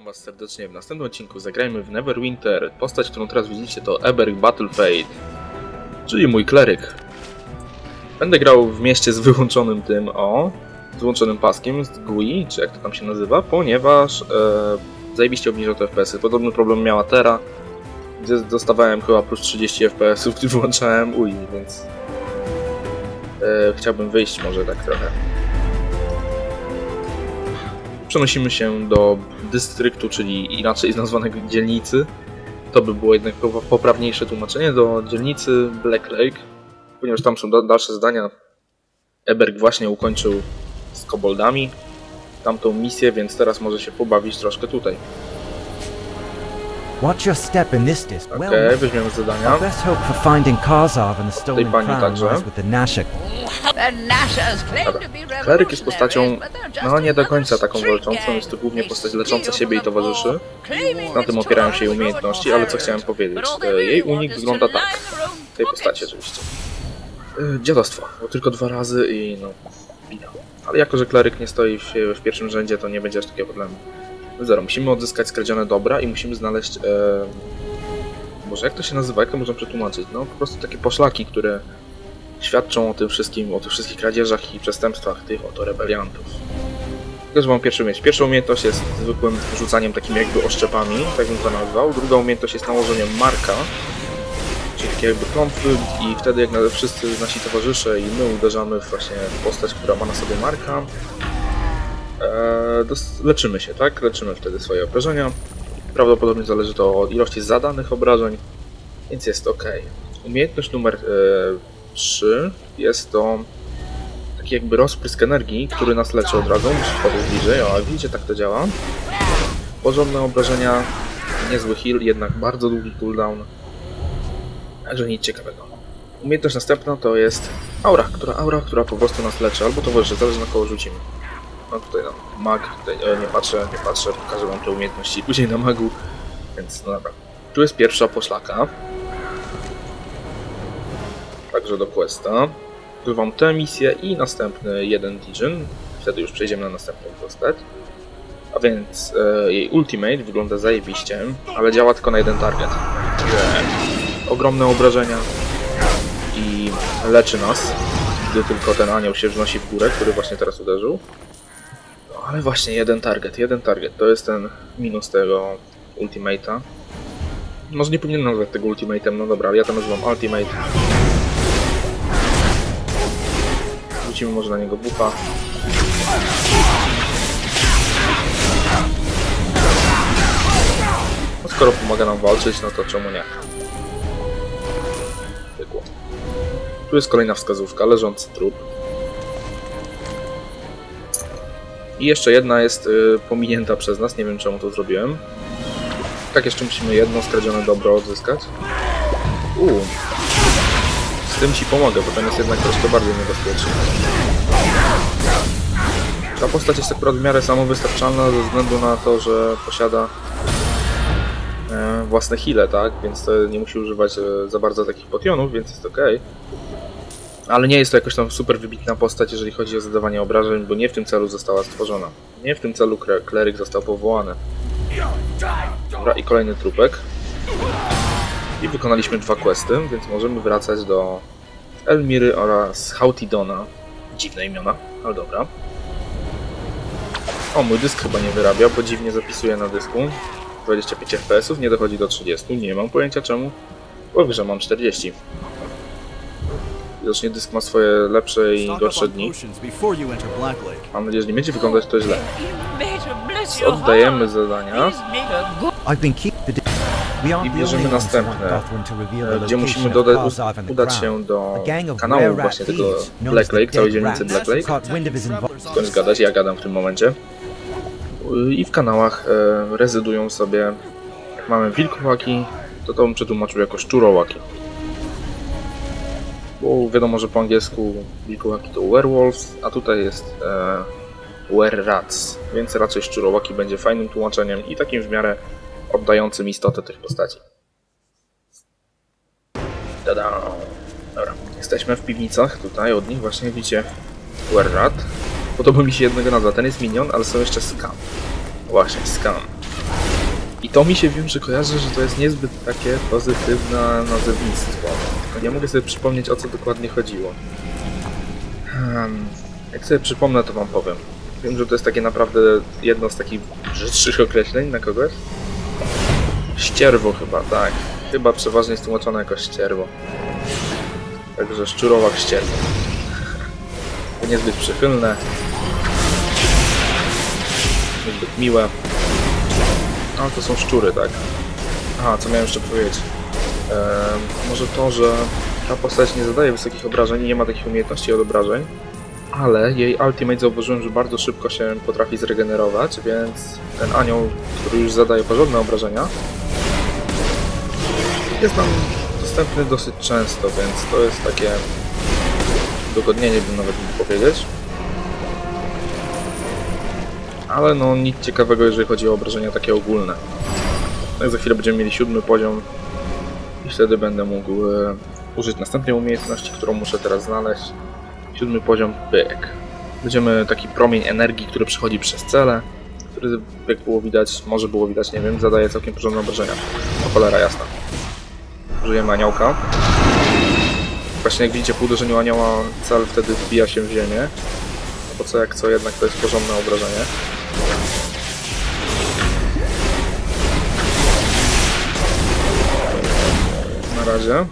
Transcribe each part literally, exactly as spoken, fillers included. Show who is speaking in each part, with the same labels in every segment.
Speaker 1: Witam was serdecznie w następnym odcinku. Zagrajmy w Neverwinter. Postać, którą teraz widzicie, to Eberg Battlefade, czyli mój kleryk. Będę grał w mieście z wyłączonym tym, o, z wyłączonym paskiem, z G U I, czy jak to tam się nazywa, ponieważ e, zajebiście obniżał te F P S y. Podobny problem miała Terra, gdzie dostawałem chyba plus trzydzieści F P S ów, gdy wyłączałem U I, więc e, chciałbym wyjść może tak trochę. Przenosimy się do dystryktu, czyli inaczej nazwanego dzielnicy. To by było jednak poprawniejsze tłumaczenie, do dzielnicy Black Lake, ponieważ tam są dalsze zadania. Eberg właśnie ukończył z koboldami tamtą misję, więc teraz może się pobawić troszkę tutaj.
Speaker 2: Watch your step in this disc.
Speaker 1: Okej, okay, weźmiemy zadania.
Speaker 2: Best hope for finding Karzov and the stolen
Speaker 1: pani
Speaker 2: crown
Speaker 1: także.
Speaker 2: lies with the Nashik.
Speaker 1: Kleryk jest postacią, no nie do końca taką walczącą, jest to głównie postać lecząca siebie i towarzyszy. Na tym opierają się jej umiejętności, ale co chciałem powiedzieć, jej unik wygląda tak, w tej postaci oczywiście. Dziadostwo, bo tylko dwa razy i no, bida. Ale jako, że kleryk nie stoi w, w pierwszym rzędzie, to nie będzie aż takiego problemu. Zero, musimy odzyskać skradzione dobra i musimy znaleźć, e, może jak to się nazywa, jak to można przetłumaczyć, no po prostu takie poszlaki, które świadczą o tym wszystkim, o tych wszystkich kradzieżach i przestępstwach tych oto rebeliantów. Tylko, że mam pierwszą umiejętność. Pierwsza umiejętność jest zwykłym rzucaniem takimi jakby oszczepami, tak bym to nazwał. Druga umiejętność jest nałożeniem marka, czyli takie jakby klątwy i wtedy jak wszyscy nasi towarzysze i my uderzamy właśnie w postać, która ma na sobie marka, e, leczymy się, tak? Leczymy wtedy swoje obrażenia. Prawdopodobnie zależy to od ilości zadanych obrażeń, więc jest ok. Umiejętność numer e, trzy jest to taki jakby rozprysk energii, który nas leczy od razu. Muszę podejść bliżej, o, widzicie, tak to działa. Porządne obrażenia, niezły heal, jednak bardzo długi cooldown. Także nic ciekawego. Umiejętność następna to jest aura, która, aura, która po prostu nas leczy, albo towarzyszy, zależy na kogo rzucimy. No tutaj no, mag, tutaj e, nie patrzę, nie patrzę, pokażę wam te umiejętności później na magu, więc no dobra. Tu jest pierwsza poszlaka. Także do questa. Wywam tę misję i następny jeden Dijon. Wtedy już przejdziemy na następną postać. A więc e, jej ultimate wygląda zajebiście, ale działa tylko na jeden target. Ogromne obrażenia i leczy nas, gdy tylko ten anioł się wznosi w górę, który właśnie teraz uderzył. No, ale właśnie jeden target, jeden target, to jest ten minus tego ultimate'a. Może nie powinienem nazwać tego ultimate'em, no dobra, ale ja to nazywam ultimate. Rzucimy może na niego buffa. No skoro pomaga nam walczyć, no to czemu nie? Pykło. Tu jest kolejna wskazówka, leżący trup. I jeszcze jedna jest y, pominięta przez nas, nie wiem czemu to zrobiłem. Tak, jeszcze musimy jedno skradzione dobro odzyskać. Uuu. Z tym ci pomogę, bo ten jest jednak troszkę bardziej niebezpieczny. Ta postać jest akurat w miarę samowystarczalna ze względu na to, że posiada e, własne heale, tak? Więc to nie musi używać e, za bardzo takich potionów, więc jest ok. Ale nie jest to jakoś tam super wybitna postać, jeżeli chodzi o zadawanie obrażeń, bo nie w tym celu została stworzona. Nie w tym celu kleryk został powołany. Dobra, i kolejny trupek. I wykonaliśmy dwa questy, więc możemy wracać do Elmiry oraz Hautidona. Dziwne imiona, ale dobra. O, mój dysk chyba nie wyrabia, bo dziwnie zapisuje na dysku. dwadzieścia pięć F P S ów, nie dochodzi do trzydziestu, nie mam pojęcia czemu. Bo w grze mam czterdzieści. Widocznie dysk ma swoje lepsze i gorsze dni. Mam nadzieję, że nie będzie wyglądać to źle. Oddajemy zadania. I bierzemy następne, gdzie musimy doda udać się do kanału właśnie tego Black Lake, całej dzielnicy Black Lake. Skąd gadać, ja gadam w tym momencie. I w kanałach e, rezydują sobie, jak mamy wilkołaki, to to bym przetłumaczył jako szczurołaki. Bo wiadomo, że po angielsku wilkołaki to werewolves, a tutaj jest e, wererats, więc raczej szczurołaki będzie fajnym tłumaczeniem i takim w miarę oddającym istotę tych postaci. Tada! Dobra, jesteśmy w piwnicach, tutaj od nich właśnie widzicie Werrat. Podoba mi się jednego nazwa, ten jest minion, ale są jeszcze Scum. Właśnie, Scum. I to mi się wiem, że kojarzy, że to jest niezbyt takie pozytywne nazewnictwo. Tylko nie mogę sobie przypomnieć, o co dokładnie chodziło. Hmm. Jak sobie przypomnę, to wam powiem. Wiem, że to jest takie naprawdę jedno z takich brzydszych określeń na kogoś. Ścierwo chyba, tak. Chyba przeważnie jest tłumaczone jako ścierwo. Także szczurowak ścierwo. To niezbyt przychylne. Niezbyt miłe. Ale to są szczury, tak? Aha, co miałem jeszcze powiedzieć? Eee, może to, że ta postać nie zadaje wysokich obrażeń i nie ma takich umiejętności od obrażeń. Ale jej ultimate zauważyłem, że bardzo szybko się potrafi zregenerować, więc ten anioł, który już zadaje porządne obrażenia, jest nam dostępny dosyć często, więc to jest takie udogodnienie, bym nawet mógł powiedzieć. Ale no nic ciekawego, jeżeli chodzi o obrażenia takie ogólne. Tak, za chwilę będziemy mieli siódmy poziom i wtedy będę mógł e, użyć następnej umiejętności, którą muszę teraz znaleźć. Siódmy poziom, pyk. Będziemy taki promień energii, który przechodzi przez cele, który, jak było widać, może było widać, nie wiem, zadaje całkiem porządne obrażenia. O cholera jasna. Użyjemy aniołka. Właśnie jak widzicie, po uderzeniu anioła cel wtedy wbija się w ziemię. Bo co jak co, jednak to jest porządne obrażenie. Na razie.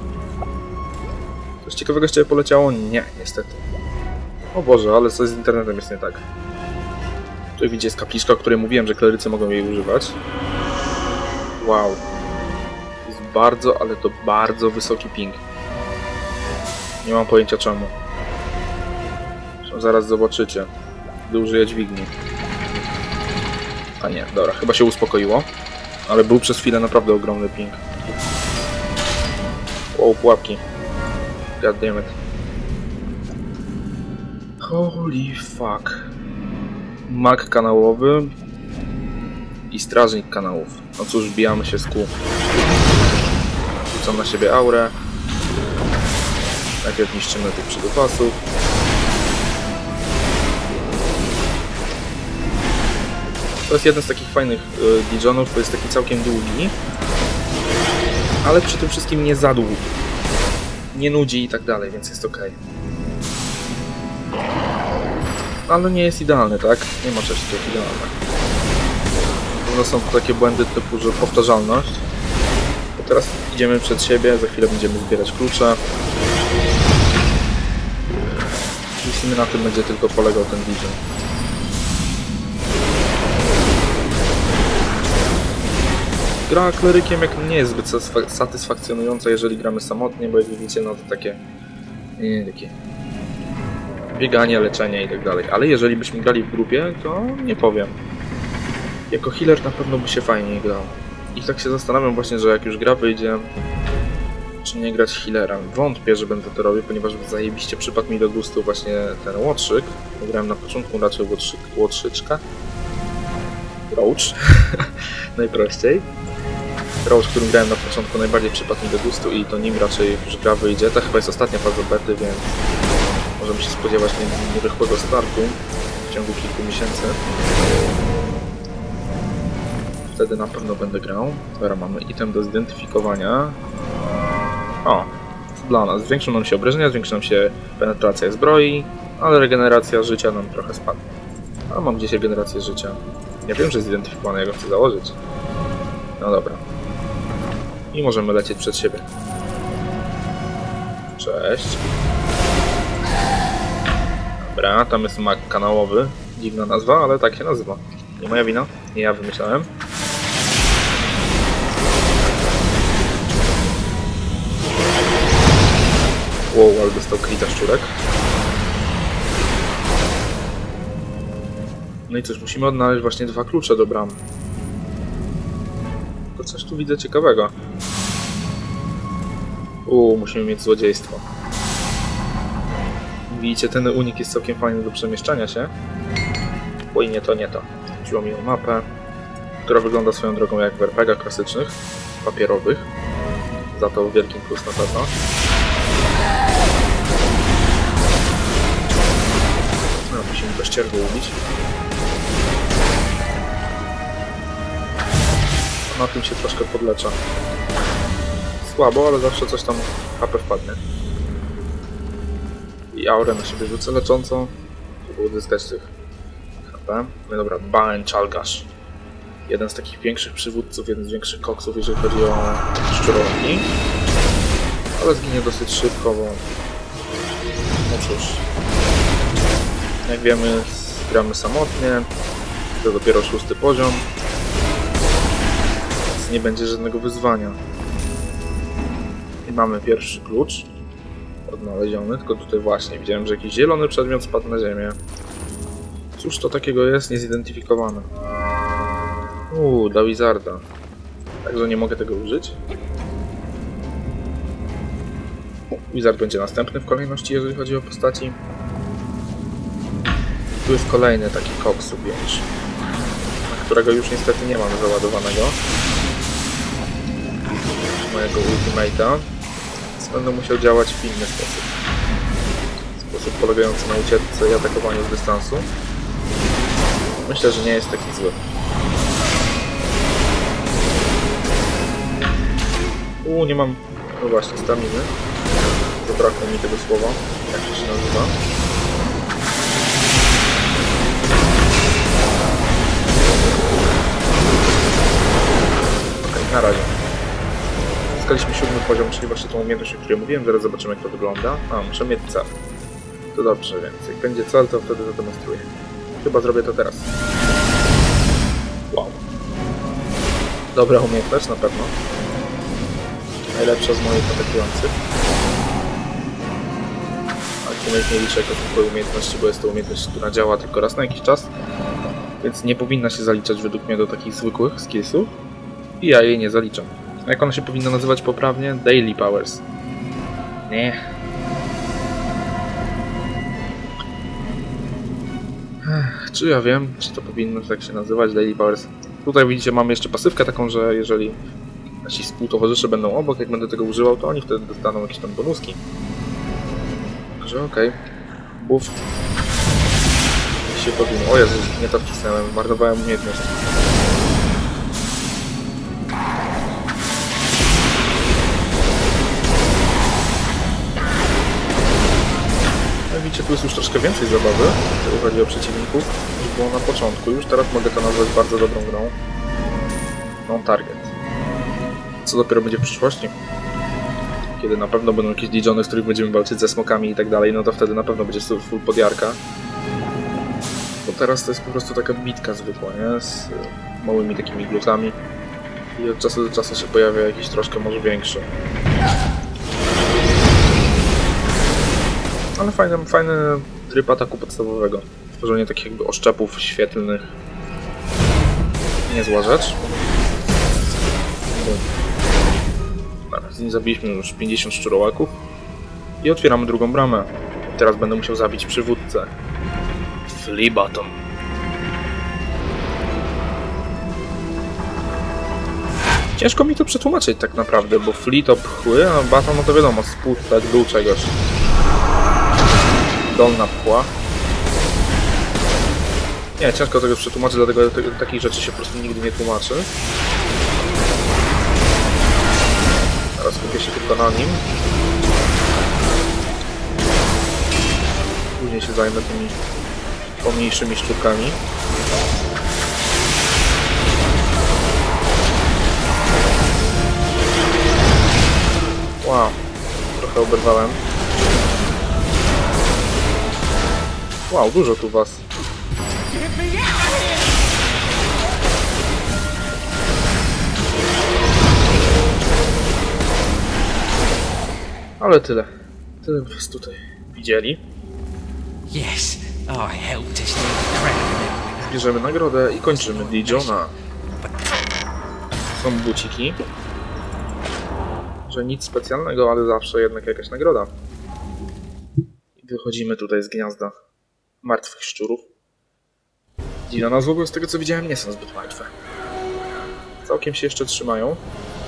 Speaker 1: Coś ciekawego jeszcze poleciało? Nie, niestety. O Boże, ale coś z internetem jest nie tak. Tutaj widzicie jest kapliczka, o której mówiłem, że klerycy mogą jej używać. Wow. Jest bardzo, ale to bardzo wysoki ping. Nie mam pojęcia czemu. Zresztą zaraz zobaczycie, gdy użyję dźwigni. A nie, dobra, chyba się uspokoiło. Ale był przez chwilę naprawdę ogromny ping. Wow, pułapki. God damn it. Holy fuck. Mag kanałowy i strażnik kanałów. No cóż, bijamy się z kół. Rzucam na siebie aurę. Najpierw niszczymy tych przydupasów. To jest jeden z takich fajnych y, Dijonów, to jest taki całkiem długi. Ale przy tym wszystkim nie za długi. Nie nudzi i tak dalej, więc jest ok. Ale nie jest idealny, tak? Nie ma czegoś takiego idealnego. No są to takie błędy typu, że powtarzalność. Bo teraz idziemy przed siebie, za chwilę będziemy zbierać klucze. I w sumie na tym będzie tylko polegał ten Dijon. Gra klerykiem jak nie jest zbyt satysfakcjonująca, jeżeli gramy samotnie, bo jak widzicie, no to takie... Nie, takie... bieganie, leczenie i tak dalej. Ale jeżeli byśmy grali w grupie, to nie powiem. Jako healer na pewno by się fajniej grał. I tak się zastanawiam właśnie, że jak już gra wyjdzie, czy nie grać healerem. Wątpię, że będę to robił, ponieważ zajebiście przypadł mi do gustu właśnie ten łotrzyk. Grałem na początku raczej łotrzyk, łotrzyczka. Roach. Najprościej. Roach, którym grałem na początku, najbardziej przypadł mi do gustu i to nim raczej już gra wyjdzie. To chyba jest ostatnia faza bety, więc możemy się spodziewać nierychłego startu w ciągu kilku miesięcy. Wtedy na pewno będę grał. Teraz mamy item do zidentyfikowania. O, dla nas. Zwiększą nam się obrażenia, zwiększa nam się penetracja zbroi, ale regeneracja życia nam trochę spadnie. A mam gdzieś regenerację życia. Ja wiem, że jest zidentyfikowane, ja go chcę założyć. No dobra. I możemy lecieć przed siebie. Cześć. Dobra, tam jest mag kanałowy. Dziwna nazwa, ale tak się nazywa. Nie moja wina, nie ja wymyślałem. Wow, ale dostał krita szczurek. No i cóż, musimy odnaleźć właśnie dwa klucze do bram. To coś tu widzę ciekawego. Uuu, musimy mieć złodziejstwo. Widzicie, ten unik jest całkiem fajny do przemieszczania się. Bo i nie to, nie to. Wziąłem mi mapę, która wygląda swoją drogą jak w er pe gach klasycznych, papierowych. Za to wielkim plus na pewno. No, musimy to ścierwo ubić. Na tym się troszkę podlecza. Słabo, ale zawsze coś tam H P wpadnie. I aurę na siebie rzucę leczącą, żeby uzyskać tych H P. No dobra, Baan Chalgash. Jeden z takich większych przywódców, jeden z większych koksów, jeżeli chodzi o szczurowki. Ale zginie dosyć szybko, bo... No cóż... Jak wiemy, gramy samotnie. To dopiero szósty poziom. Więc nie będzie żadnego wyzwania. I mamy pierwszy klucz odnaleziony, tylko tutaj właśnie widziałem, że jakiś zielony przedmiot spadł na ziemię. Cóż to takiego jest niezidentyfikowane? Uuu, dla Wizarda. Także nie mogę tego użyć. Wizard będzie następny w kolejności, jeżeli chodzi o postaci. Tu jest kolejny taki koksu pięć, którego już niestety nie mam załadowanego. Mojego ultimate'a. Więc będę musiał działać w inny sposób. Sposób polegający na ucieczce i atakowaniu z dystansu. Myślę, że nie jest taki zły. Uuu, nie mam... No właśnie, staminy. Zabrakło mi tego słowa. Jak to się nazywa? Okej, okay, na razie. Uzyskaliśmy siódmy poziom, czyli właśnie tą umiejętność, o której mówiłem. Zaraz zobaczymy, jak to wygląda. A, muszę mieć cel. To dobrze, więc jak będzie cel, to wtedy zademonstruję. Chyba zrobię to teraz. Wow. Dobra umiejętność, na pewno. Najlepsza z moich atakujących. Ultimate nie liczę jako zwykłej umiejętności, bo jest to umiejętność, która działa tylko raz na jakiś czas. Więc nie powinna się zaliczać według mnie do takich zwykłych skillsów. I ja jej nie zaliczam. Jak ona się powinna nazywać poprawnie? Daily Powers. Nie. Ech, czy ja wiem, czy to powinno tak się nazywać? Daily Powers. Tutaj widzicie, mam jeszcze pasywkę taką, że jeżeli nasi współtowarzysze będą obok, jak będę tego używał, to oni wtedy dostaną jakieś tam bonuski. Także okej. Okay. Buff. Się powinno. O Jezu, nie to wcisnąłem, marnowałem umiejętność. Jak widzicie, tu jest już troszkę więcej zabawy, jeżeli chodzi o przeciwników, niż było na początku. Już teraz mogę to nazwać bardzo dobrą grą. Non-target. Co dopiero będzie w przyszłości? Kiedy na pewno będą jakieś Legiony, z których będziemy walczyć ze smokami i tak dalej, no to wtedy na pewno będzie full podjarka. Bo teraz to jest po prostu taka bitka zwykła, nie? Z małymi takimi glutami. I od czasu do czasu się pojawia jakiś troszkę może większy. Ale fajny, fajny tryb ataku podstawowego. Tworzenie takich jakby oszczepów świetlnych. Niezła rzecz. Z nim zabiliśmy już pięćdziesiąt szczurołaków. I otwieramy drugą bramę. Teraz będę musiał zabić przywódcę. Fleabaton. Ciężko mi to przetłumaczyć tak naprawdę, bo Flea to pchły, a baton no to wiadomo, spód, tak, dół czegoś. Dolna pchła. Nie, ciężko tego przetłumaczyć, dlatego te, takich rzeczy się po prostu nigdy nie tłumaczy. Teraz skupię się tylko na nim. Później się zajmę tymi pomniejszymi szczurkami. Wow, trochę oberwałem. Wow, dużo tu was. Ale tyle. Tyle was tutaj widzieli.
Speaker 3: Yes, I helped to steal the crown.
Speaker 1: Bierzemy nagrodę i kończymy Legiona. Są buciki. Że nic specjalnego, ale zawsze jednak jakaś nagroda. I wychodzimy tutaj z gniazda martwych szczurów. Dziwna nazwa, bo z tego co widziałem nie są zbyt martwe. Całkiem się jeszcze trzymają.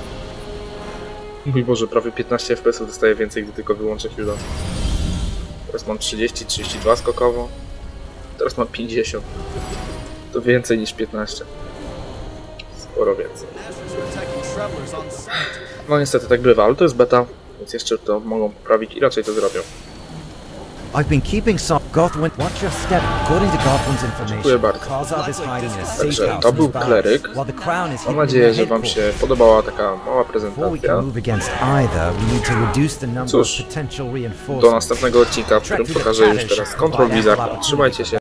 Speaker 1: Mój Boże, prawie piętnaście F P S-ów dostaję więcej, gdy tylko wyłączę chwilę. Teraz mam trzydzieści, trzydzieści dwa skokowo. Teraz mam pięćdziesiąt. To więcej niż piętnaście. sporo więcej. No niestety tak bywa, ale to jest beta, więc jeszcze to mogą poprawić i raczej to zrobią.
Speaker 2: I've been keeping some. Gothwin, watch your step. According to Gothwin's
Speaker 1: Dziękuję
Speaker 2: information,
Speaker 1: bardzo.
Speaker 2: Karzov is hiding in a safe
Speaker 1: Także
Speaker 2: house
Speaker 1: to był
Speaker 2: nearby,
Speaker 1: kleryk.
Speaker 2: while the crown is
Speaker 1: Mam
Speaker 2: hidden in
Speaker 1: nadzieję,
Speaker 2: the
Speaker 1: że wam się
Speaker 2: headquarters.
Speaker 1: podobała taka mała
Speaker 2: Before we
Speaker 1: prezentacja.
Speaker 2: can move against either, we need to reduce the number
Speaker 1: Cóż,
Speaker 2: of potential
Speaker 1: Do
Speaker 2: reinforcements.
Speaker 1: następnego odcinka, w którym pokażę już teraz Control Blizzarda. Trzymajcie się,